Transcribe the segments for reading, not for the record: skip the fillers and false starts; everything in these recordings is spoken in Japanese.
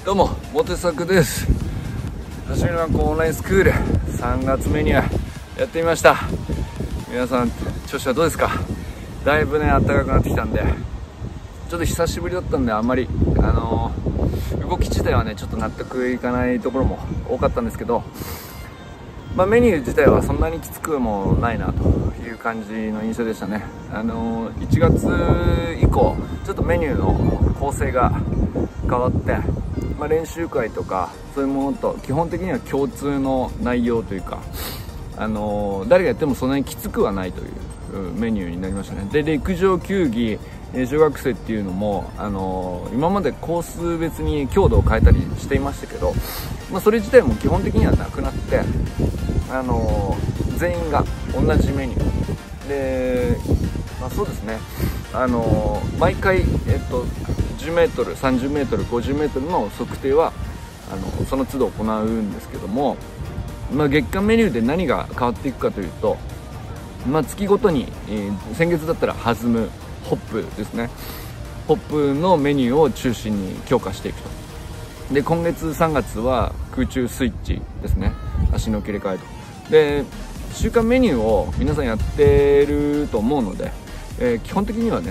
どうも、モテサクです。走りの学校オンラインスクール3月メニューやってみました。皆さん調子はどうですか？だいぶね暖かくなってきたんで、ちょっと久しぶりだったんで、あんまり動き自体はねちょっと納得いかないところも多かったんですけど、メニュー自体はそんなにきつくもないなという感じの印象でしたね。1月以降ちょっとメニューの構成が変わって、練習会とかそういうものと基本的には共通の内容というか、誰がやってもそんなにきつくはないというメニューになりましたね。で、陸上球技小学生っていうのも、今までコース別に強度を変えたりしていましたけど、それ自体も基本的にはなくなって、全員が同じメニューで、そうですね、毎回、10m、30m、50m の測定はその都度行うんですけども、月間メニューで何が変わっていくかというと、月ごとに、先月だったら弾む、ホップですね、ホップのメニューを中心に強化していくと。で、今月3月は空中スイッチですね、足の切り替えと。で、週間メニューを皆さんやってると思うので、基本的にはね、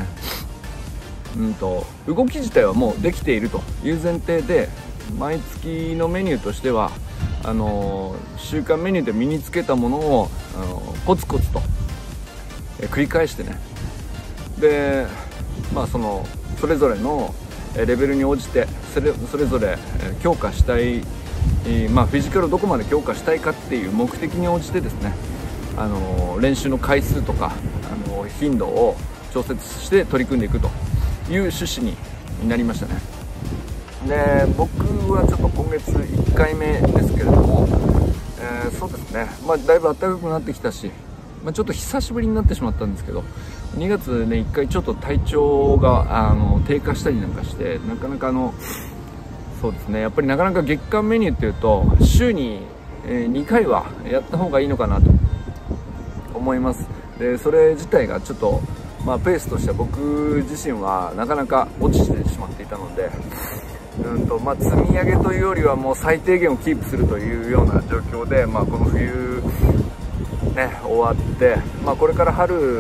動き自体はもうできているという前提で、毎月のメニューとしては週間メニューで身につけたものをコツコツと繰り返してね、で、それぞれのレベルに応じてそれぞれ強化したい、フィジカルをどこまで強化したいかっていう目的に応じてですね、練習の回数とか頻度を調節して取り組んでいくという趣旨になりましたね。で、僕はちょっと今月1回目ですけれども、そうですね、だいぶ暖かくなってきたし、ちょっと久しぶりになってしまったんですけど、2月ね1回ちょっと体調が低下したりなんかして、なかなかそうですね、やっぱりなかなか月間メニューっていうと週に2回はやった方がいいのかなと思います。で、それ自体がちょっとペースとしては僕自身はなかなか落ちてしまっていたので、積み上げというよりはもう最低限をキープするというような状況で、この冬ね終わって、これから春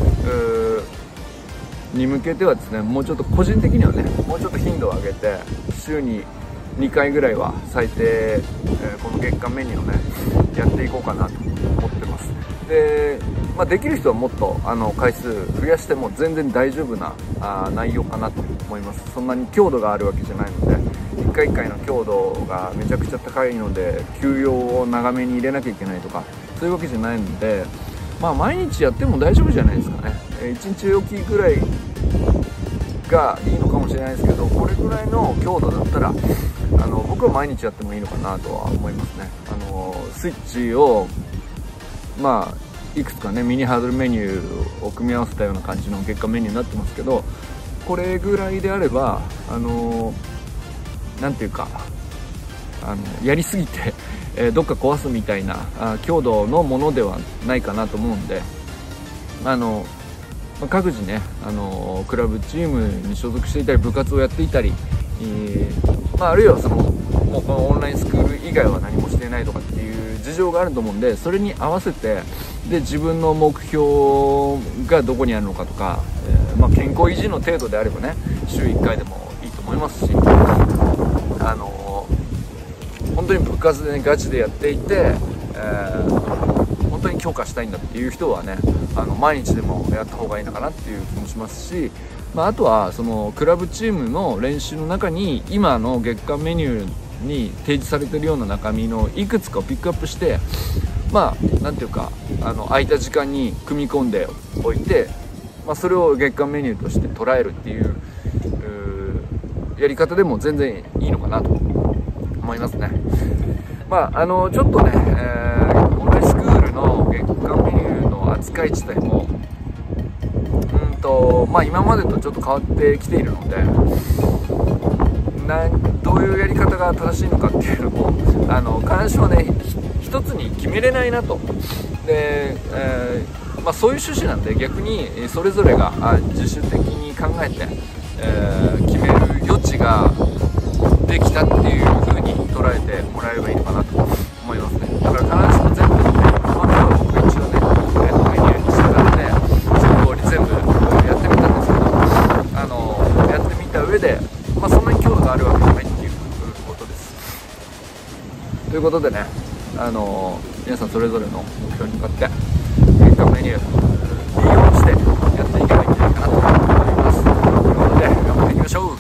に向けてはですね、もうちょっと個人的にはね、もうちょっと頻度を上げて週に2回ぐらいは最低、この月間メニューをねやっていこうかなと思ってます。で、できる人はもっと回数増やしても全然大丈夫な内容かなと思います。そんなに強度があるわけじゃないので、1回1回の強度がめちゃくちゃ高いので休養を長めに入れなきゃいけないとかそういうわけじゃないので、毎日やっても大丈夫じゃないですかね。1日おきぐらいがいいのかもしれないですけど、これぐらいの強度だったら僕は毎日やってもいいのかなとは思いますね。スイッチをいくつかねミニハードルメニューを組み合わせたような感じの月間メニューになってますけど、これぐらいであればなんていうかやりすぎてどっか壊すみたいな強度のものではないかなと思うんで、各自ねクラブチームに所属していたり部活をやっていたり、あるいはもうこのオンラインスクール以外は何もしていないとかっていう事情があると思うんで、それに合わせてで自分の目標がどこにあるのかとか、健康維持の程度であればね週1回でもいいと思いますし、本当に部活でねガチでやっていて、本当に強化したいんだっていう人はね毎日でもやった方がいいのかなっていう気もしますし、あとはそのクラブチームの練習の中に今の月間メニューに提示されているような中身のいくつかをピックアップして、なんていうか空いた時間に組み込んでおいて、それを月間メニューとして捉えるっていうやり方でも全然いいのかなと思いますね。ちょっとね、オンラインスクールの月間メニューの扱い自体も今までとちょっと変わってきているので、どういうやり方が正しいのかっていうのも必ずしもね一つに決めれないなと。で、そういう趣旨なんで、逆にそれぞれが自主的に考えて、決める余地がってきたっていう風に捉えてもらえればいいのかなと思いますね。だから必ずしも全部のね、僕一応ね、メニューに従って全部全部やってみたんですけど、やってみた上で、そんなに強度があるわけじゃないっていうことです。ということでね、皆さんそれぞれの目標に向かって結果メニュー利用してやっていけばいいんじゃないかなと思います。ということで頑張っていきましょう。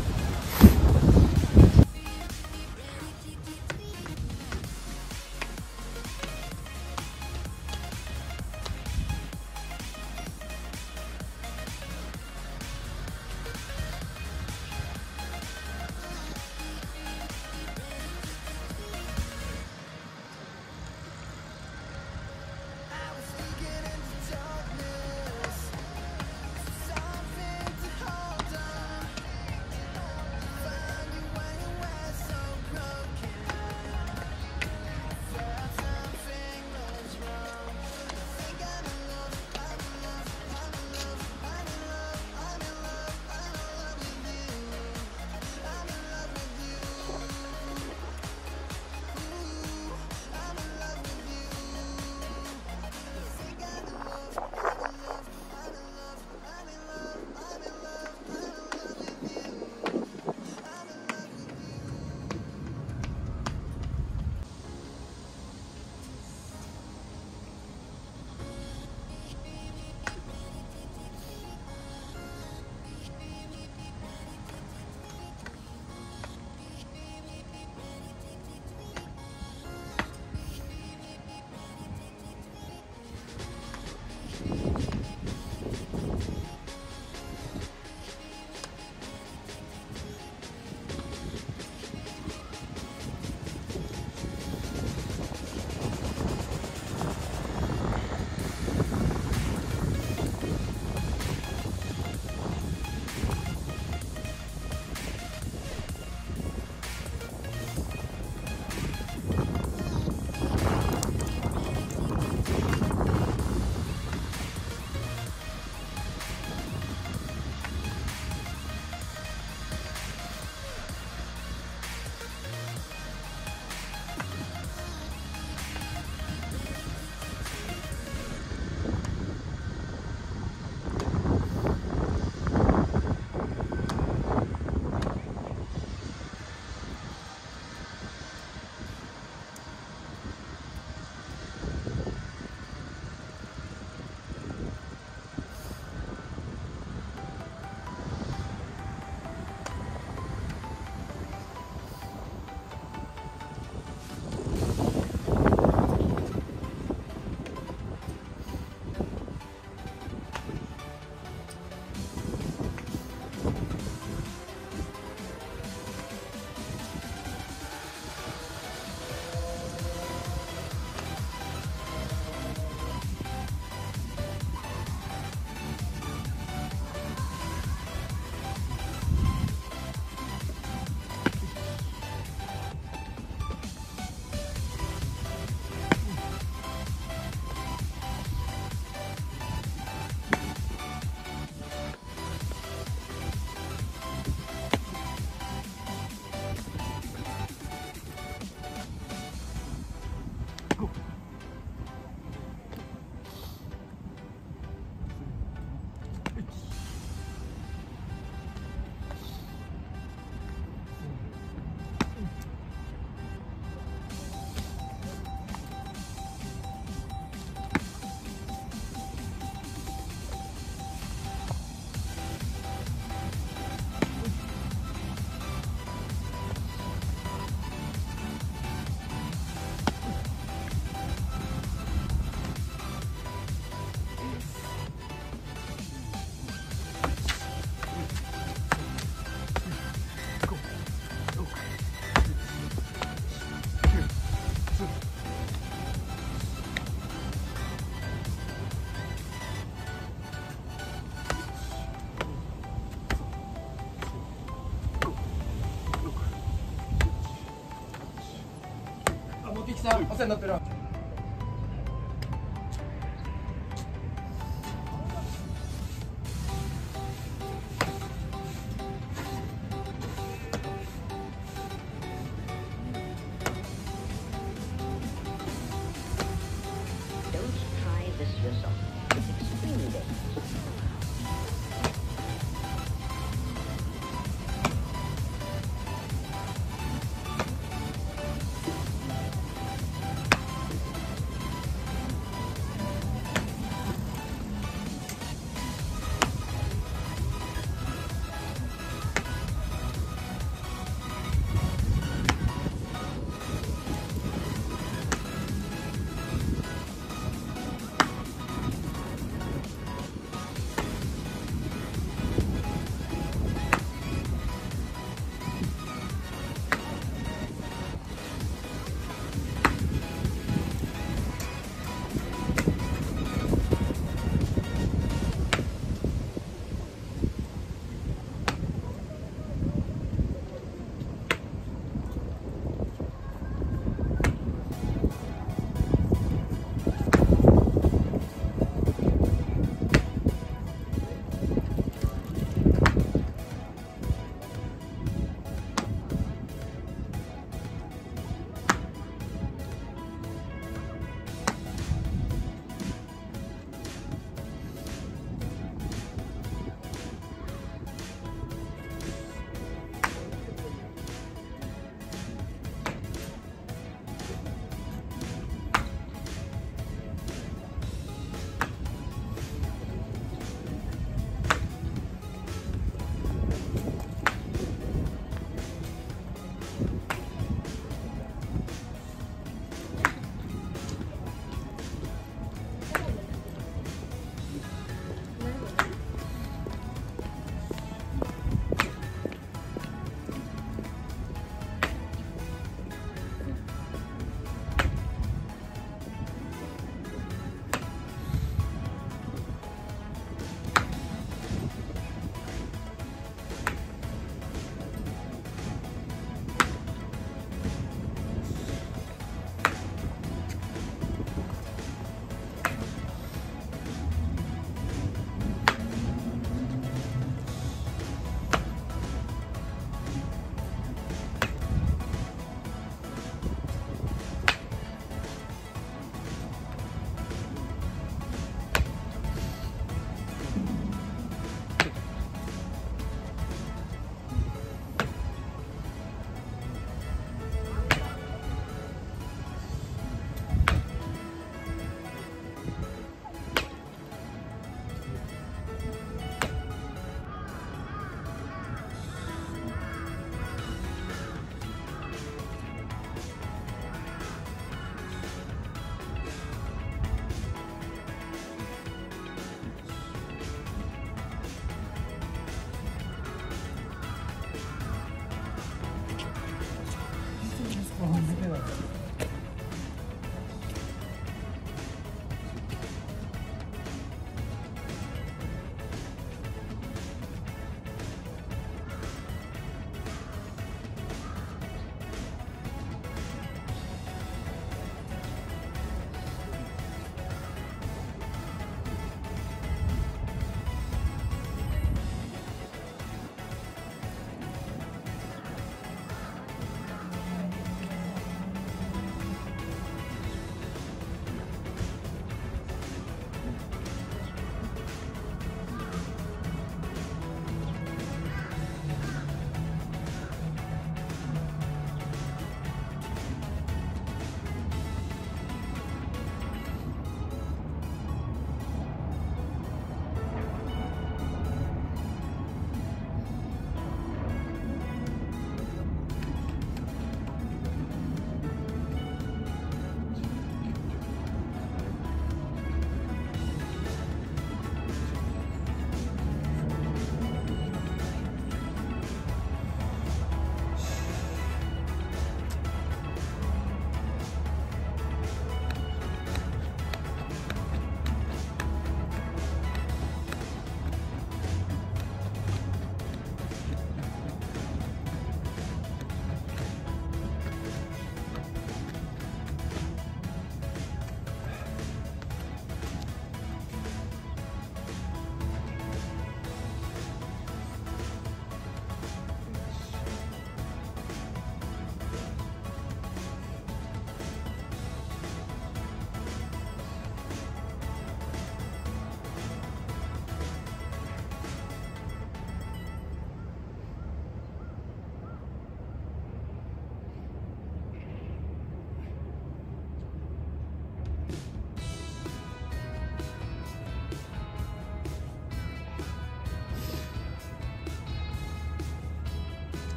さん、お世話になってる。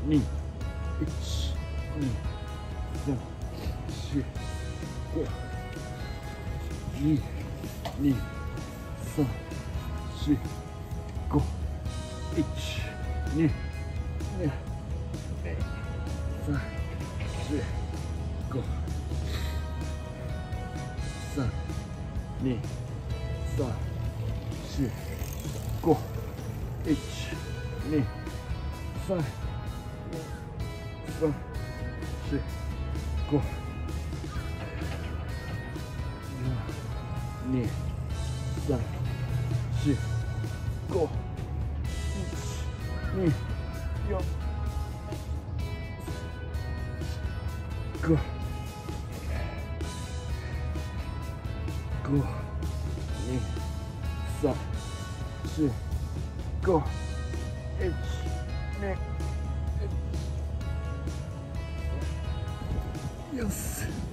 2、1、2、3、4、5、2、2、3、4、5、1、2、3、4、5、3、2、3、4、5、1、2、3、3、4、5、2、3、4、5、1、2、4、5、5、2、3、4、5、1、2、よし。